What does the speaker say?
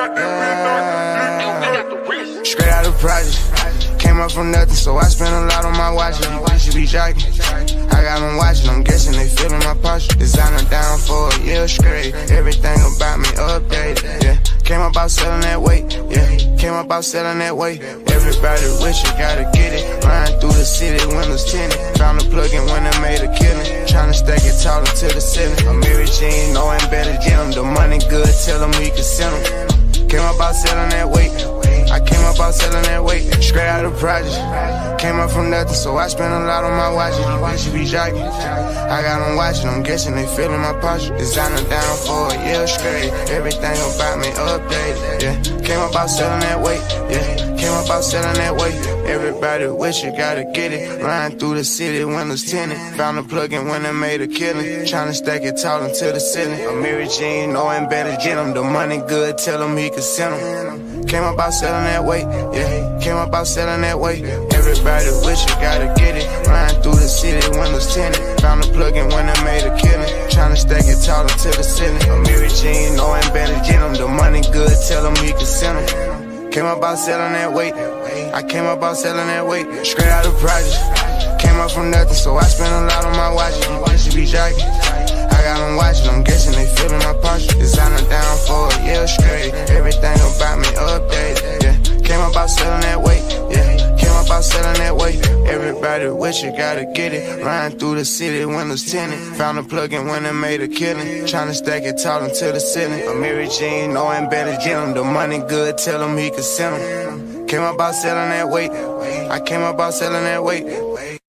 Straight out of project. Came up from nothing, so I spent a lot on my watches. You should be jacking. I got them watching, I'm guessing they feeling my posture. Designer down for a year straight. Everything about me updated, yeah. Came up out selling that weight, yeah. Came up out selling that weight. Everybody wish you gotta get it. Riding through the city, windows tinted. Found a plug-in when I made a killing. Tryna stack it tall to the ceiling. I'm Mary Jean, knowing better get them. The money good, tell them we can send them. Came up out selling that weight. I came up out selling that weight, straight out of project. Came up from nothing, so I spent a lot on my watches. You should be jacking. I got them watching, I'm guessing they feeling my posture. Designer down for a year straight. Everything about me updated, yeah. Came up out selling that weight, yeah. Came up out selling that weight. Everybody wish you gotta get it. Riding through the city, windows tinted. Found a plug-in when I made a killing. Tryna stack it tall into the ceiling. I'm Mary Jean, knowing better get him. The money good, tell him he can send him. Came up out selling that weight, yeah. Came up out selling that weight. Everybody wish you gotta get it. Riding through the city, windows tinted. Found a plug-in when I made a killing. Tryna stack it tall into the ceiling. I'm Mary Jean, knowing better get him. The money good, tell him he can send him. Came up out selling that weight. I came up out selling that weight. Straight out of project. Came up from nothing, so I spent a lot on my watches. You should be jacking. I got them watching, I'm guessing they feeling my posture. Designer down for a year straight. Everything about me updated, yeah. Came up out selling that weight, yeah. Came up out selling that weight. Everybody wish you gotta get it. Riding through the city, windows tinted. Found a plug-in when I made a killing. Tryna stack it tall into the ceiling. I'm Mary Jean, knowing better get him. The money good, tell him he can send him. Came up out selling that weight. I came up out selling that weight.